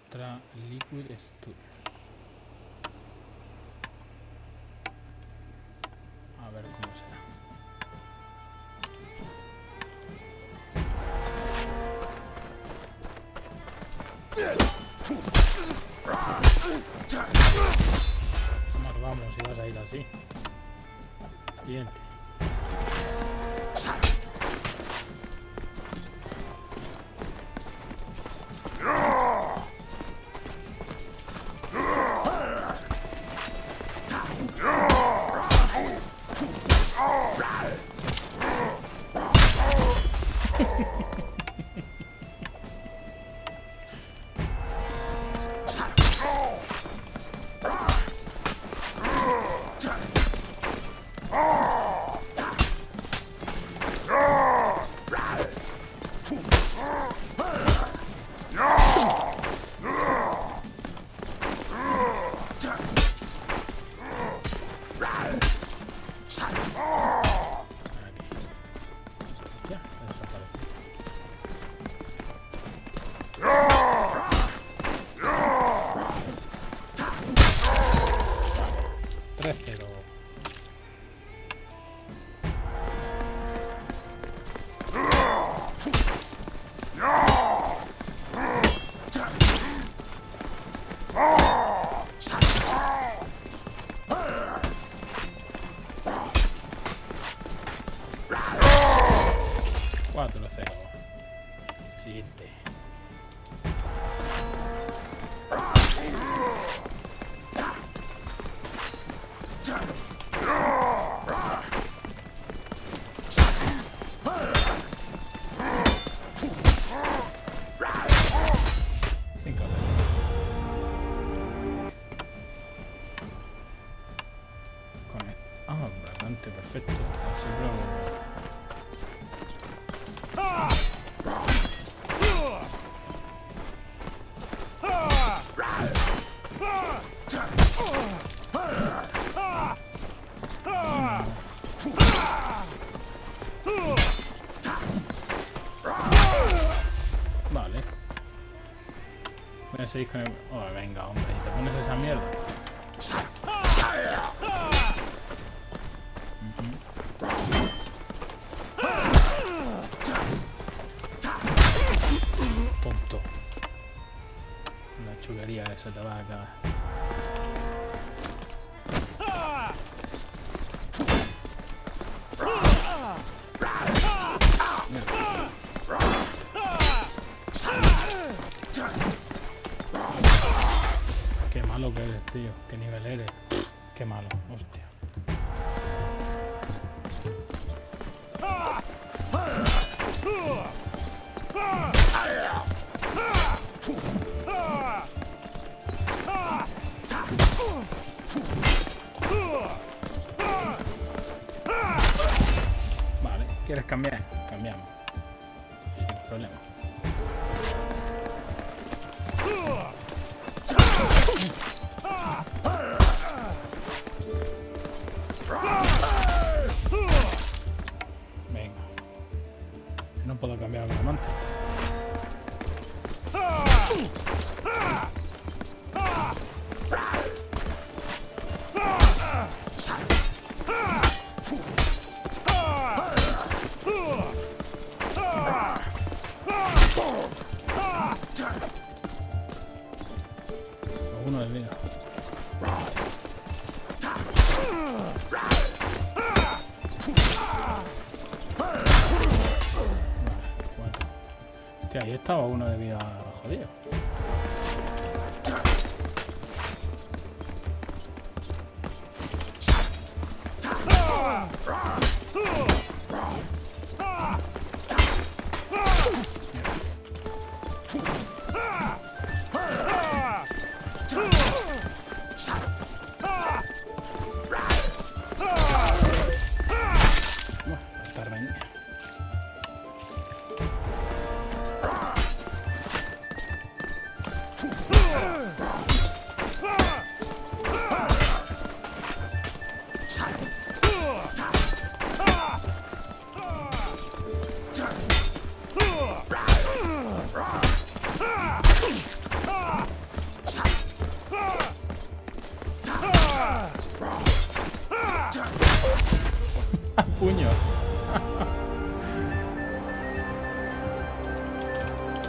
contra Liquid Steel. A ver cómo será. Vamos, si vas a ir así. Siguiente. Siguiente. Perfecto. Vale. Voy a seguir con el... Oh, venga, hombre, ¿y te pones esa mierda? Tonto. La chulería esa te va a acabar. Qué malo que eres, tío. Qué nivel eres. Qué malo, hostia. Vale, ¿quieres cambiar? Cambiamos. Sin problema. Venga. No puedo cambiar con amante. Uno de vida. Hostia, ahí estaba uno de vida jodido.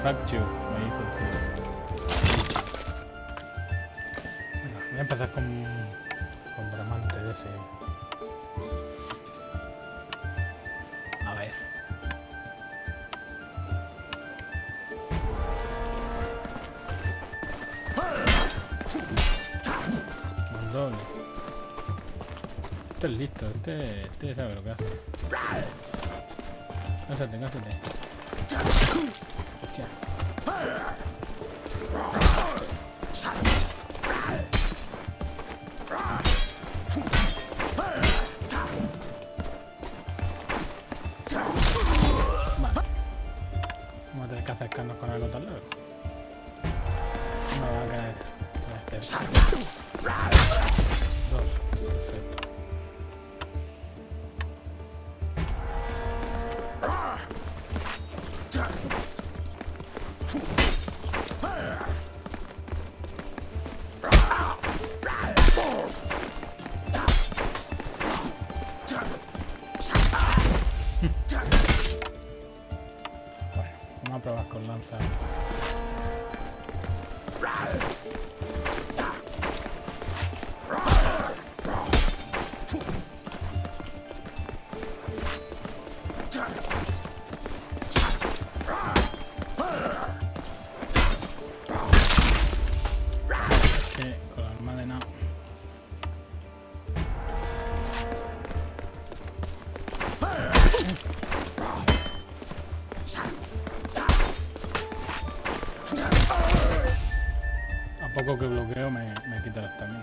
fuck you, me dice el tío. Venga, voy a empezar con Bramante de ese. A ver. Doble. Este es listo, este sabe lo que hace. Cásate, cásate. Hostia. Vale. Vamos a tener que acercarnos con algo tan largo. No va a caer. Dos. Perfecto. Bueno, vamos a probar con lanza. Con la arma de nada. A poco que bloqueo me quita la estamina.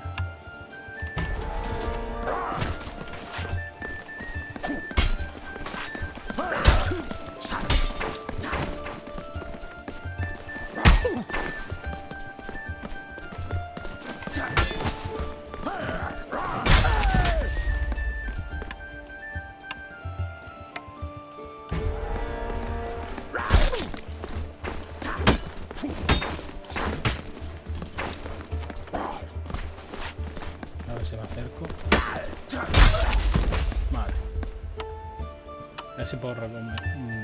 A ver si me acerco. Vale. A ver si puedo remontar.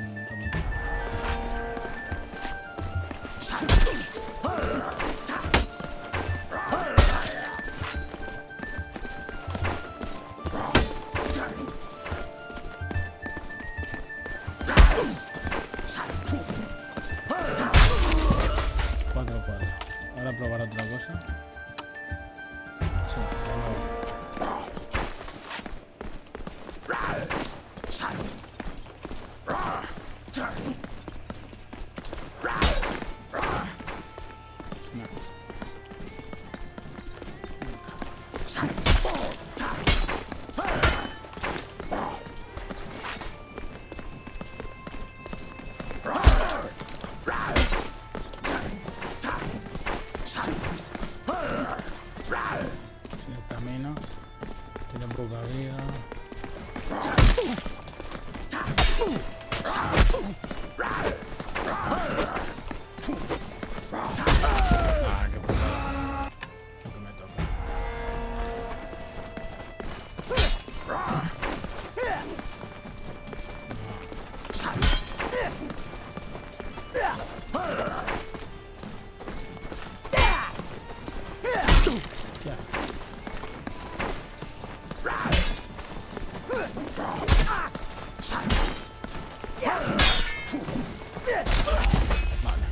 Ahora probar otra cosa. Sí, de nuevo. Sin estamina. Tiene poca vida. Ah, qué putada. Lo que me toca. Vale.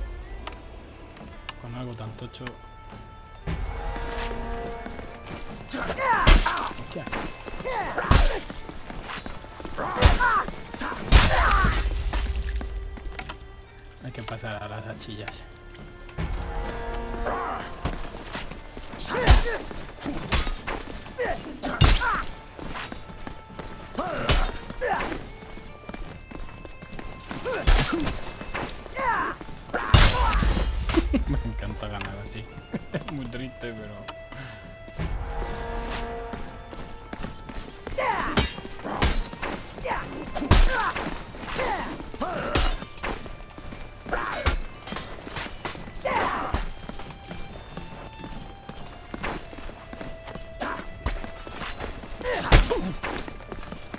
Con algo tan tocho. Hostia. Hay que pasar a las hachillas. Me encanta ganar así. Es muy triste, pero...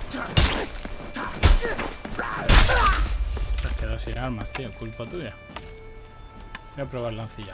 Te has quedado sin armas, tío. Culpa tuya. Voy a probar lancilla.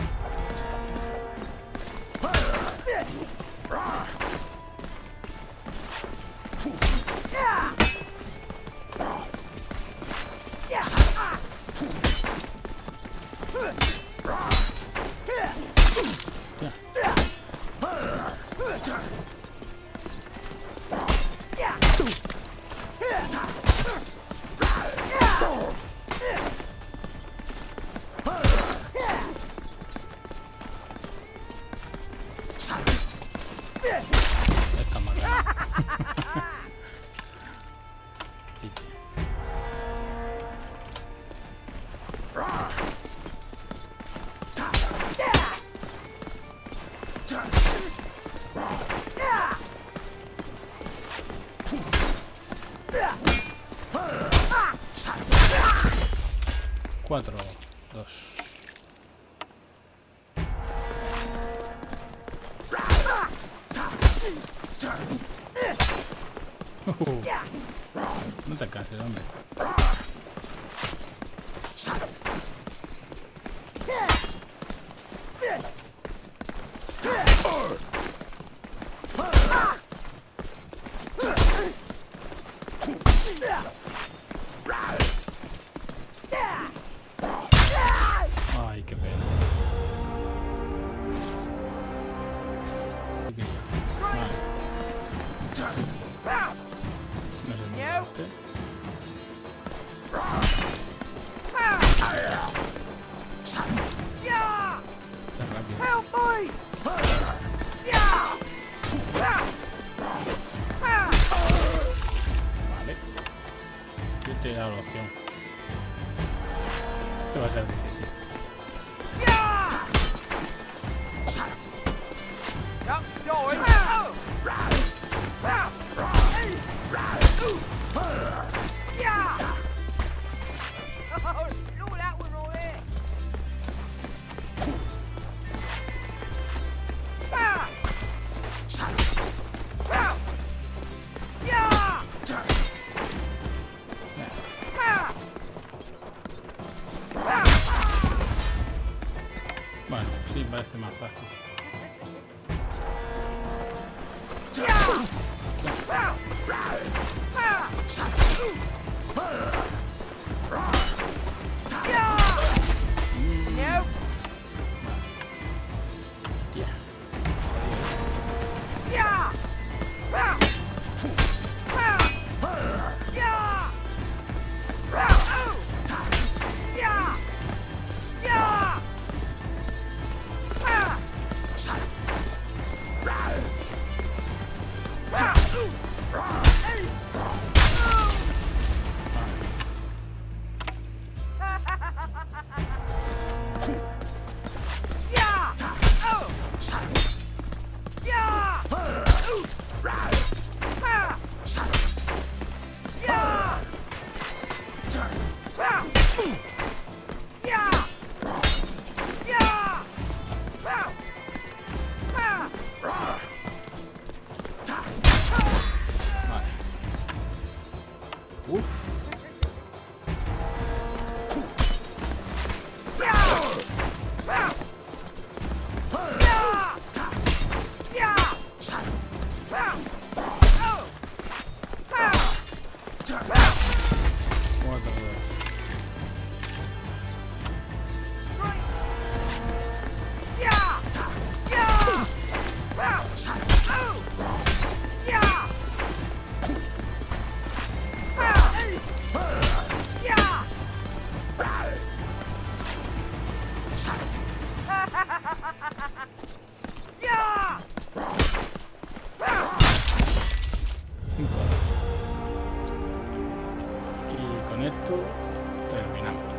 Esta más grande. Sí, sí. Cuatro, dos. No te canses, hombre. Ay, qué pena. Vale. No sé muy fuerte. Está rápido. Vale. Yo te he dado la opción. Esto va a ser difícil. Bueno, sí, parece más fácil. Y con esto terminamos.